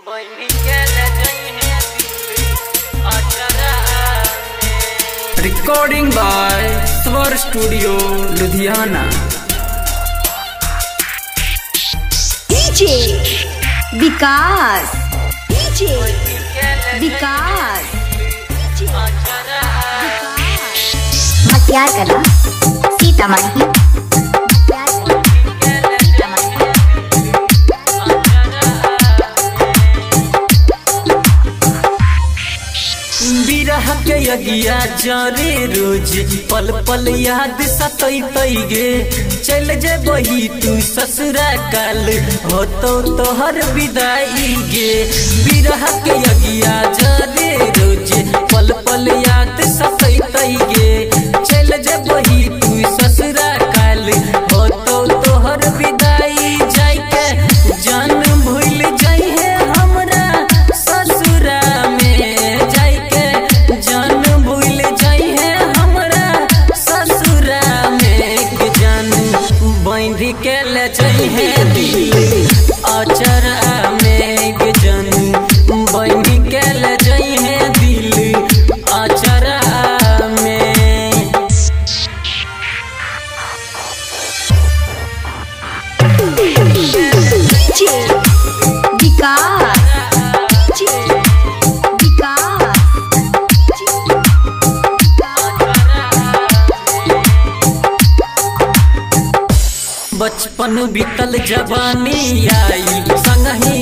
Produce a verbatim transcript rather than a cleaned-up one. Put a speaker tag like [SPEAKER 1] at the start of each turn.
[SPEAKER 1] Recording by Swar studio Ludhiana.
[SPEAKER 2] DJ Vikas, DJ Vikas, Matiyar Kala Sitamarhi.
[SPEAKER 3] बिरह के यगिया जारे रोज पल पल याद सतई गे। चल जे बही तू ससुरा काल हो तो तोहर विदाई गे। बिरह के यगिया जारे रोज पल पल याद सतई गे। चल जे बही तू ससुरा काल हो तो तोहर विदाई जाई के जान भूल जाई है हमरा ससुरा में जाई के जान भूल जाई है हमरा ससुरा में के जान बांध के ले जाई है दिल अचरा में के जान बांध के ले जाई है दिल अचरा में।
[SPEAKER 2] डीजे विकास, डीजे विकास,
[SPEAKER 3] बचपन बीतल जवानी आई संगही